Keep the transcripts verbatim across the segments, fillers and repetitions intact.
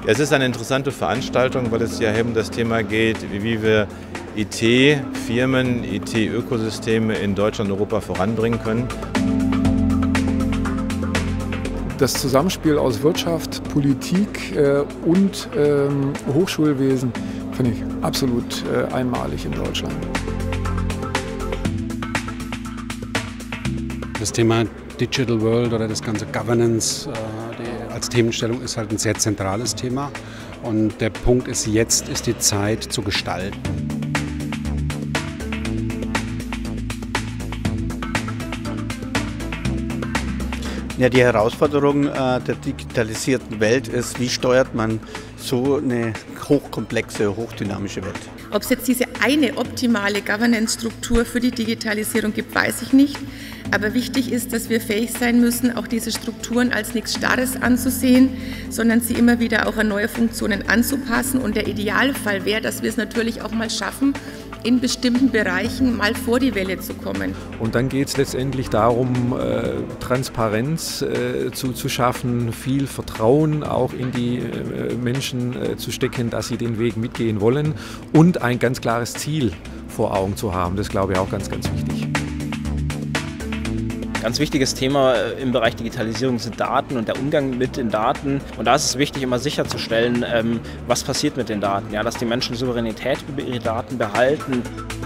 Es ist eine interessante Veranstaltung, weil es ja eben um das Thema geht, wie wir I T-Firmen, I T-Ökosysteme in Deutschland und Europa voranbringen können. Das Zusammenspiel aus Wirtschaft, Politik äh, und ähm, Hochschulwesen finde ich absolut äh, einmalig in Deutschland. Das Thema Digital World oder das ganze Governance äh, die als Themenstellung ist halt ein sehr zentrales Thema. Und der Punkt ist, jetzt ist die Zeit zu gestalten. Ja, die Herausforderung äh, der digitalisierten Welt ist, wie steuert man so eine hochkomplexe, hochdynamische Welt? Ob es jetzt diese eine optimale Governance-Struktur für die Digitalisierung gibt, weiß ich nicht. Aber wichtig ist, dass wir fähig sein müssen, auch diese Strukturen als nichts Starres anzusehen, sondern sie immer wieder auch an neue Funktionen anzupassen. Und der Idealfall wäre, dass wir es natürlich auch mal schaffen, in bestimmten Bereichen mal vor die Welle zu kommen. Und dann geht es letztendlich darum, äh, Transparenz äh, zu, zu schaffen, viel Vertrauen auch in die äh, Menschen äh, zu stecken, dass sie den Weg mitgehen wollen und ein ganz klares Ziel vor Augen zu haben. Das glaube ich auch ganz, ganz wichtig. Ganz wichtiges Thema im Bereich Digitalisierung sind Daten und der Umgang mit den Daten. Und da ist es wichtig, immer sicherzustellen, was passiert mit den Daten. Ja, dass die Menschen Souveränität über ihre Daten behalten.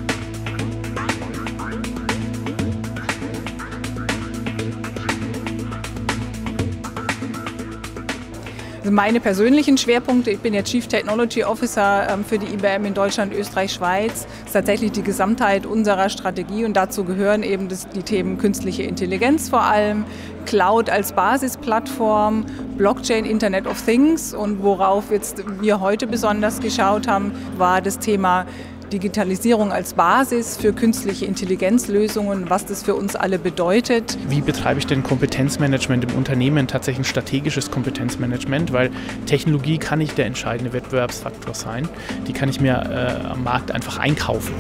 Also meine persönlichen Schwerpunkte, ich bin ja Chief Technology Officer für die I B M in Deutschland, Österreich, Schweiz, ist tatsächlich die Gesamtheit unserer Strategie und dazu gehören eben das, die Themen künstliche Intelligenz vor allem, Cloud als Basisplattform, Blockchain, Internet of Things und worauf jetzt wir heute besonders geschaut haben, war das Thema Digitalisierung als Basis für künstliche Intelligenzlösungen, was das für uns alle bedeutet. Wie betreibe ich denn Kompetenzmanagement im Unternehmen, tatsächlich ein strategisches Kompetenzmanagement, weil Technologie kann nicht der entscheidende Wettbewerbsfaktor sein, die kann ich mir äh, am Markt einfach einkaufen.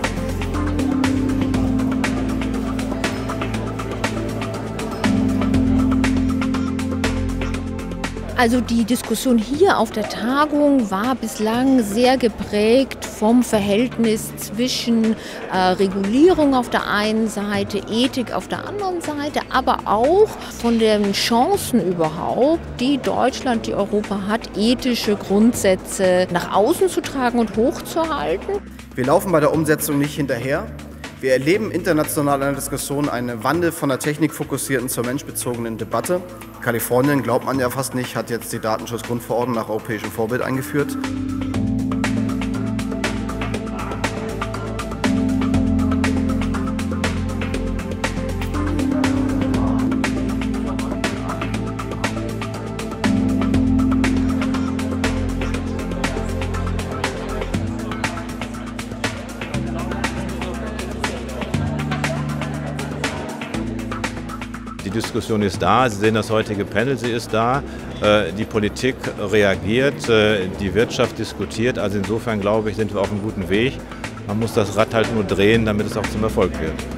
Also die Diskussion hier auf der Tagung war bislang sehr geprägt vom Verhältnis zwischen äh, Regulierung auf der einen Seite, Ethik auf der anderen Seite, aber auch von den Chancen überhaupt, die Deutschland, die Europa hat, ethische Grundsätze nach außen zu tragen und hochzuhalten. Wir laufen bei der Umsetzung nicht hinterher. Wir erleben international in der Diskussion einen Wandel von der technikfokussierten zur menschbezogenen Debatte. Kalifornien, glaubt man ja fast nicht, hat jetzt die Datenschutzgrundverordnung nach europäischem Vorbild eingeführt. Die Diskussion ist da, Sie sehen das heutige Panel, sie ist da, die Politik reagiert, die Wirtschaft diskutiert, also insofern glaube ich, sind wir auf einem guten Weg. Man muss das Rad halt nur drehen, damit es auch zum Erfolg wird.